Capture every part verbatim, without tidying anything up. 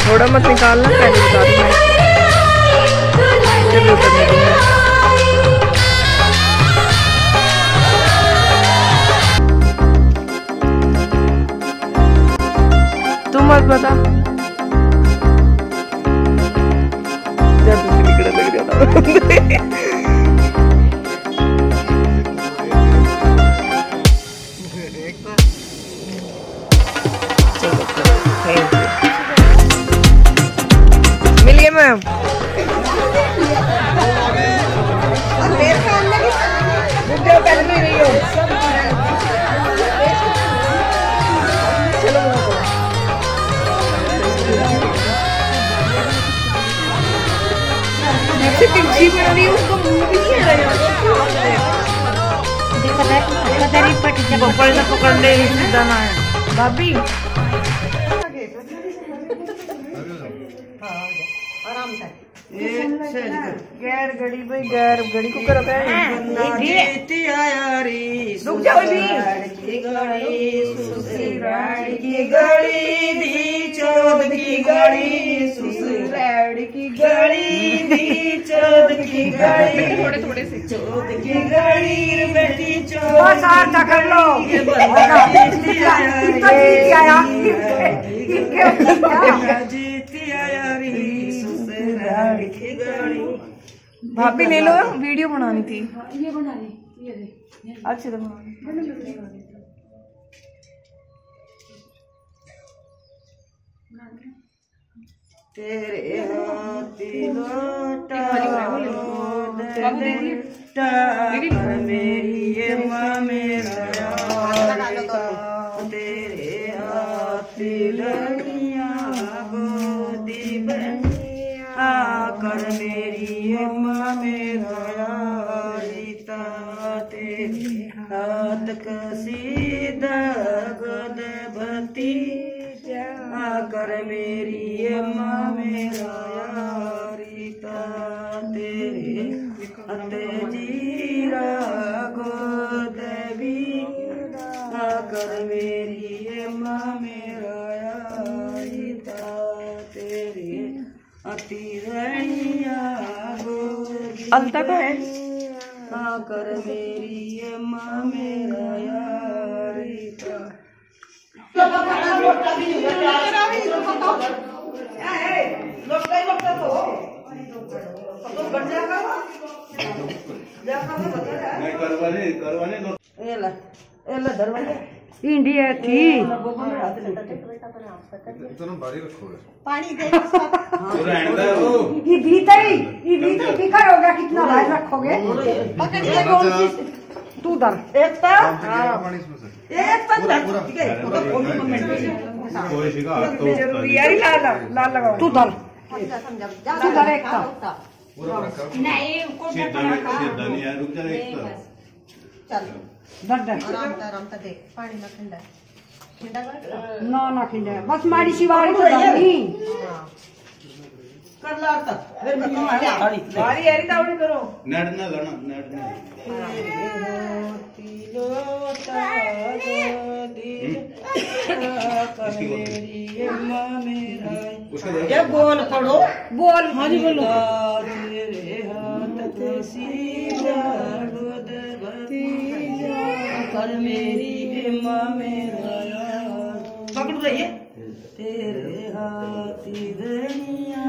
थोड़ा मत निकालना, पहले बता दूँ मैं। जब उतरने दूँगा तू मत बता। जब निकलने लग जाता मिल गए मैम। चलो टिप्सी बना रही है, उसको मुंह भी नहीं आ रहा है। पकड़ ले दाना है भाभी। गैर घड़ी भाई, गैर घड़ी को कर रखा है। रुक जाओ भी। की गड़ी ससुराल की गड़ी दी, चौद की गड़ी ससुराल की गड़ी दी, चौद की गड़ी थोड़े थोड़े से चौद की गड़ी बेटी चौद। बस आटा कर लो। जीती आया जीती आया री ससुराल की गड़ी। भाभी ले लो, वीडियो बनानी थी। ये बना रही अच्छे तो तेरे हाथी लोटा मेरी ये माँ मेरा, तेरे हाथी लड़िया गोदी बनिया कर मेरी ये माँ मेरा, रीता तेरे हाथ कसीदा गोद भती कर मेरी ये माँ मेरा, रीता तेरे हाथ जीरा गोद भी कर मेरी ये माँ मेरा, रीता तेरे अति रैया गोद अलता का है कर मेरी ये माँ मेरा, रीता। इंडिया थी भारी रखोगे पानी दे ये भीतर ही ये भीतर बिखर होगा, कितना भारी रखोगे। पकड़िए कौन सी तू दर एक तो एक तो जरूरी यार, लाल लाल लगाओ। तू दर तू दर एक का नहीं रुक जा एक चल दर दर आराम से आराम से देख पानी में ठंडा ठंडा ना ना खिंडा बस मारी शिवारी तो नहीं कर ला तक फिर मैं तुम्हारी गाड़ी बारी यारी तावड़ी करो। नड ना गणा नड ना ये बोल पढ़ो बोल। हाँ जी बोलो। तेरे हाथ कसीदा गोद भतीजा कर मेरी माँ मेरा, पकड़ रही तेरे हाथी धनिया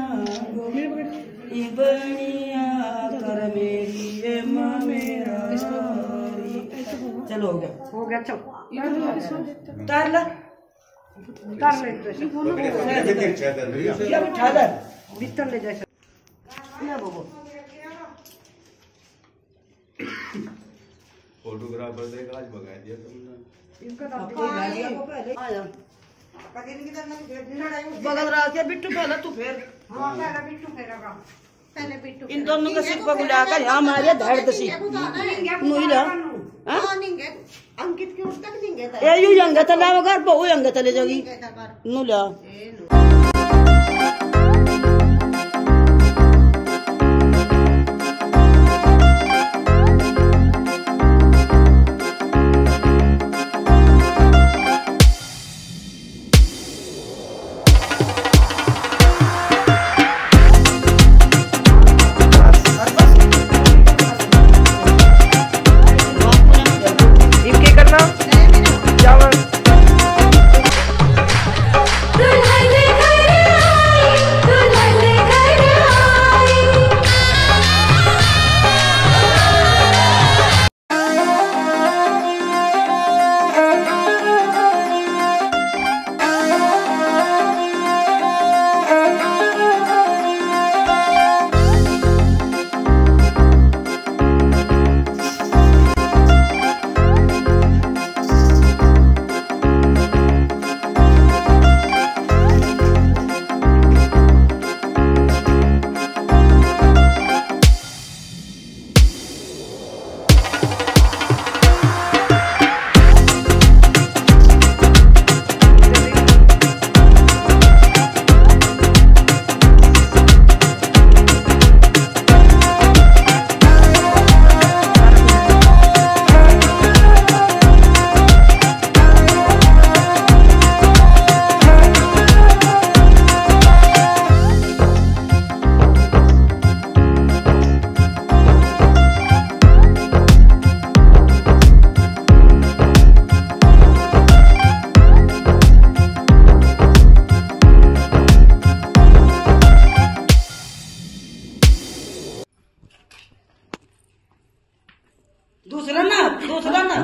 बनिया कर मेरी ये माँ मेरा। चलो हो गया हो गया चल तार ला कर ले क्या बिठा दे भीतर ले जैसे फोटोग्राफर देख आज भगा दिया तुमने इनका बगल रहा के बिट्टू पहले तू फिर हाँ पहले बिट्टू फेरेगा पहले बिट्टू इन दोनों का सिर पर बुलाकर यहाँ मारे धड़ दसी नुईला अंकित की उठ तक देंगे ए यू यंग तला वगर बहु यंग तले जोगी नुला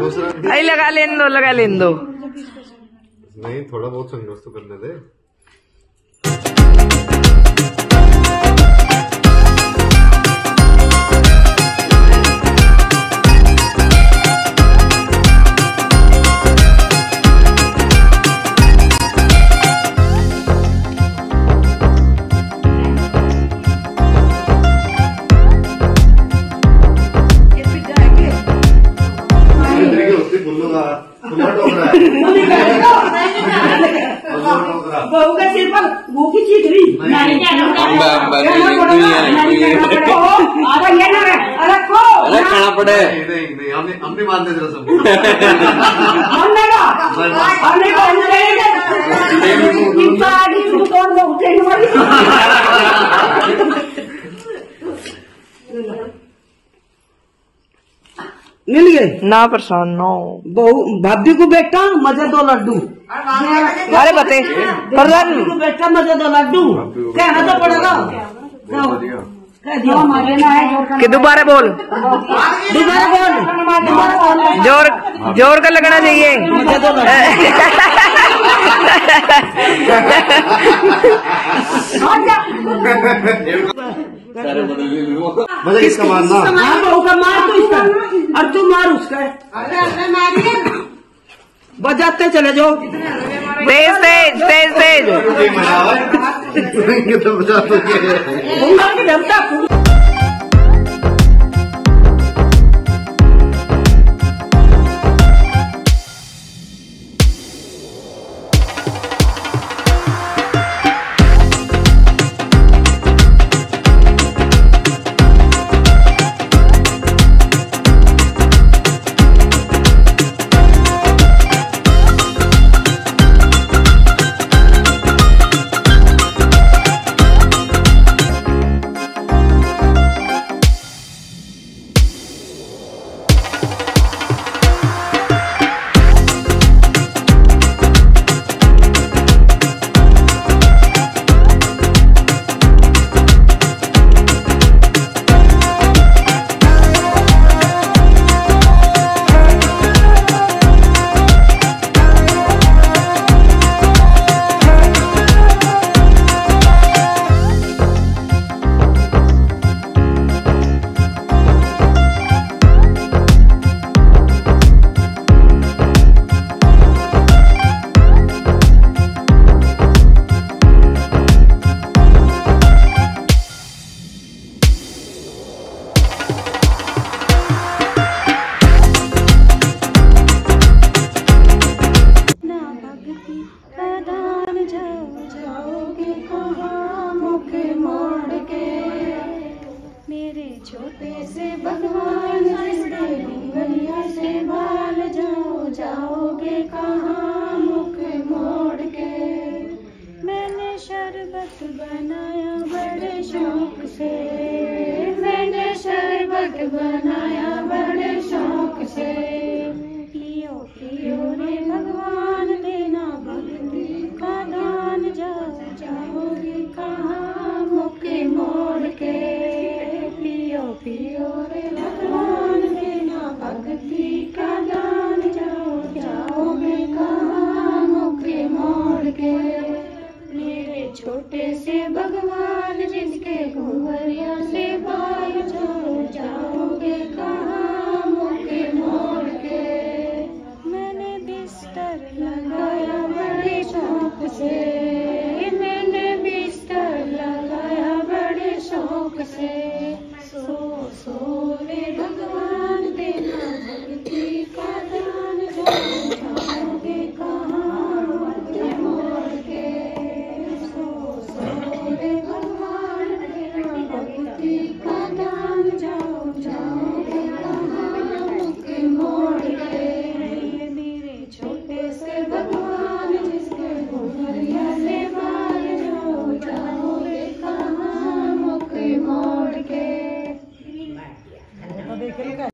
दूसरा आई लगा लेन दो लगा लेन दो। नहीं, थोड़ा बहुत संघर्ष तो करने दे। बहू का सिर पर वो की चीज रही नहीं अरे खाना पड़े नहीं नहीं हमने हमने मानते थे सब मिल गए ना परेशान नो बहू भाभी को बेटा मजे दो लड्डू। अरे बते प्रधान को बेटा मजे दो लड्डू कहना तो पड़ेगा। कह दिया कि दोबारा बोल दोबारा बोल जोर जोर का लगना चाहिए। मजे दो मजा किसका मारना? हाँ बहू का मार तू इसका और तू मार उसका। बजाते चले जाओ तेज तेज तेज तेज तो बजा तो छोटे से भगवान बलिया से बाल जाओ जाओगे कहाँ मुख मोड़ के। मैंने शरबत बनाया बड़े शौक से, मैंने शरबत बनाया बड़े शौक से। पियो पियो रे भगवान देना भक्ति का दान, जाओ जाओगे कहाँ मुख मोड़ के। पियो पियो रे भगवान देना भक्ति का दान, जाओ जाओगे कहाँ मुख मोड़ के। मेरे छोटे से भगवान जिसके घुंघरिया से बाल, जाओ जाओगे कहाँ मुख मोड़ के। मैंने बिस्तर लगाया बड़े शौक से, मैंने बिस्तर लगाया बड़े शौक से। सो सो रे भगवान देना भक्ति का दान, जाओ जाओगे कहाँ मुख मोड़ के। सो सो रे भगवान देना भक्ति का दान, जाओ जाओगे कहाँ मुख मोड़ के। मेरे छोटे से भगवान जिसके घुंघरिया से बाल, जाओ जाओगे कहाँ मुख मोड़ के।